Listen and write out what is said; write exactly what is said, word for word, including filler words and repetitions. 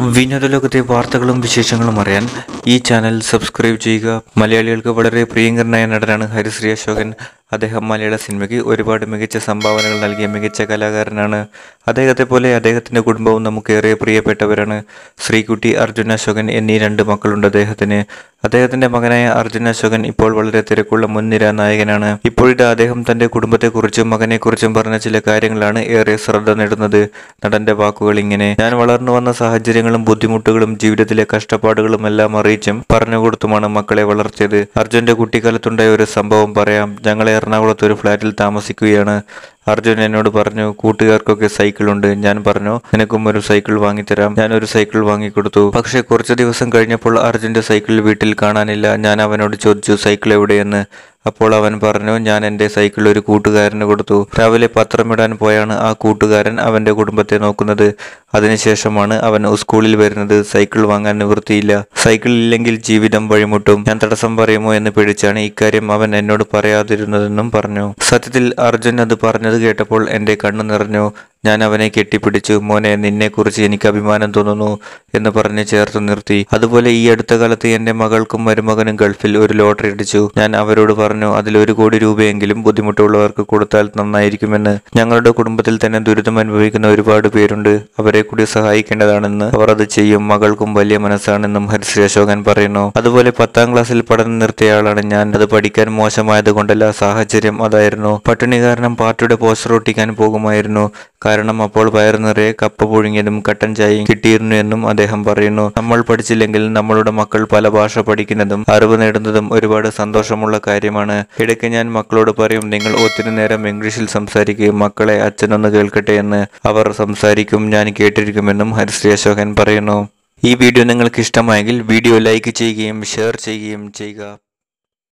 വിനോദലോകത്തെ വാർത്തകളും വിശേഷങ്ങളും അറിയാൻ ഈ ചാനൽ സബ്സ്ക്രൈബ് ചെയ്യുക. മലയാളികൾക്ക് വളരെ പ്രിയങ്കരനായ നടനാണ് ഹരിശ്രീ അശോകൻ. അദ്ദേഹം മലയാള സിനിമയ്ക്ക് ഒരുപാട് മികച്ച സംഭാവനകൾ നൽകിയ മികച്ച കലാകാരനാണ്. അദ്ദേഹത്തെ പോലെ അദ്ദേഹത്തിൻ്റെ കുടുംബവും നമുക്കേറെ പ്രിയപ്പെട്ടവരാണ്. ശ്രീകുട്ടി, അർജുൻ അശോകൻ എന്നീ രണ്ട് മക്കളുണ്ട് അദ്ദേഹത്തിന്. അദ്ദേഹത്തിൻ്റെ മകനായ അർജുൻ അശോകൻ ഇപ്പോൾ വളരെ തിരക്കുള്ള മുൻനിര നായകനാണ്. ഇപ്പോഴിത് അദ്ദേഹം തൻ്റെ കുടുംബത്തെക്കുറിച്ചും മകനെക്കുറിച്ചും പറഞ്ഞ ചില കാര്യങ്ങളാണ് ഏറെ ശ്രദ്ധ നേടുന്നത്. നടന്റെ വാക്കുകൾ ഇങ്ങനെ: ഞാൻ വളർന്നു വന്ന സാഹചര്യങ്ങളും ബുദ്ധിമുട്ടുകളും ജീവിതത്തിലെ കഷ്ടപ്പാടുകളും എല്ലാം അറിയിച്ചും പറഞ്ഞുകൊടുത്തുമാണ് മക്കളെ വളർത്തിയത്. അർജുന്റെ കുട്ടിക്കാലത്തുണ്ടായ ഒരു സംഭവം പറയാം. ഞങ്ങളെ എറണാകുളത്ത് ഒരു ഫ്ലാറ്റിൽ താമസിക്കുകയാണ്. അർജുൻ എന്നോട് പറഞ്ഞു, കൂട്ടുകാർക്കൊക്കെ സൈക്കിളുണ്ട്. ഞാൻ പറഞ്ഞു, നിനക്കും ഒരു സൈക്കിൾ വാങ്ങിത്തരാം. ഞാൻ ഒരു സൈക്കിൾ വാങ്ങിക്കൊടുത്തു. പക്ഷെ കുറച്ചു ദിവസം കഴിഞ്ഞപ്പോൾ അർജുന്റെ സൈക്കിൾ വീട്ടിൽ കാണാനില്ല. ഞാൻ അവനോട് ചോദിച്ചു, സൈക്കിൾ എവിടെയെന്ന്. അപ്പോൾ അവൻ പറഞ്ഞു, ഞാൻ എൻ്റെ സൈക്കിൾ ഒരു കൂട്ടുകാരന് കൊടുത്തു. രാവിലെ പത്രമിടാൻ പോയാണ് ആ കൂട്ടുകാരൻ അവൻ്റെ കുടുംബത്തെ നോക്കുന്നത്. അതിനുശേഷമാണ് അവൻ സ്കൂളിൽ വരുന്നത്. സൈക്കിൾ വാങ്ങാൻ നിവൃത്തിയില്ല. സൈക്കിൾ ഇല്ലെങ്കിൽ ജീവിതം വഴിമുട്ടും. ഞാൻ തടസ്സം പറയുമോ എന്ന് പേടിച്ചാണ് ഇക്കാര്യം അവൻ എന്നോട് പറയാതിരുന്നതെന്നും പറഞ്ഞു. സത്യത്തിൽ അർജുൻ അത് പറഞ്ഞത് കേട്ടപ്പോൾ എൻ്റെ കണ്ണു നിറഞ്ഞു. ഞാൻ അവനെ കെട്ടിപ്പിടിച്ചു. മോനെ, നിന്നെക്കുറിച്ച് എനിക്ക് അഭിമാനം തോന്നുന്നു എന്ന് പറഞ്ഞ് ചേർത്ത് നിർത്തി. അതുപോലെ ഈ അടുത്ത കാലത്ത് എൻ്റെ മകൾക്കും മരുമകനും ഗൾഫിൽ ഒരു ലോട്ടറി അടിച്ചു. ഞാൻ അവരോട് പറഞ്ഞു, അതിൽ ഒരു കോടി രൂപയെങ്കിലും ബുദ്ധിമുട്ടുള്ളവർക്ക് കൊടുത്താൽ നന്നായിരിക്കുമെന്ന്. ഞങ്ങളുടെ കുടുംബത്തിൽ തന്നെ ദുരിതം അനുഭവിക്കുന്ന ഒരുപാട് പേരുണ്ട്. അവരെ കൂടി സഹായിക്കേണ്ടതാണെന്ന്. അവർ അത് ചെയ്യും. മകൾക്കും വലിയ മനസ്സാണെന്നും ഹരിശ്രീ അശോകൻ പറയുന്നു. അതുപോലെ പത്താം ക്ലാസ്സിൽ പഠനം നിർത്തിയയാളാണ് ഞാൻ. അത് പഠിക്കാൻ മോശമായത് കൊണ്ടല്ല, സാഹചര്യം അതായിരുന്നു. പട്ടിണി കാരണം പാർട്ടിയുടെ പോസ്റ്റർ ഒട്ടിക്കാൻ പോകുമായിരുന്നു. കാരണം അപ്പോൾ വയറു നിറയെ കപ്പ പുഴുങ്ങിയതും കട്ടൻ ചായയും കിട്ടിയിരുന്നു എന്നും അദ്ദേഹം പറയുന്നു. നമ്മൾ പഠിച്ചില്ലെങ്കിൽ നമ്മളുടെ മക്കൾ പല ഭാഷ പഠിക്കുന്നതും അറിവ് നേടുന്നതും ഒരുപാട് സന്തോഷമുള്ള കാര്യമാണ്. ഇടയ്ക്ക് ഞാൻ മക്കളോട് പറയും, നിങ്ങൾ ഒത്തിരി നേരം ഇംഗ്ലീഷിൽ സംസാരിക്കുകയും മക്കളെ അച്ഛനൊന്ന് കേൾക്കട്ടെ എന്ന്. അവർ സംസാരിക്കും, ഞാൻ കേട്ടിരിക്കുമെന്നും ഹരിശ്രീ അശോകൻ പറയുന്നു. ഈ വീഡിയോ നിങ്ങൾക്ക് ഇഷ്ടമായെങ്കിൽ വീഡിയോ ലൈക്ക് ചെയ്യുകയും ഷെയർ ചെയ്യുകയും ചെയ്യുക.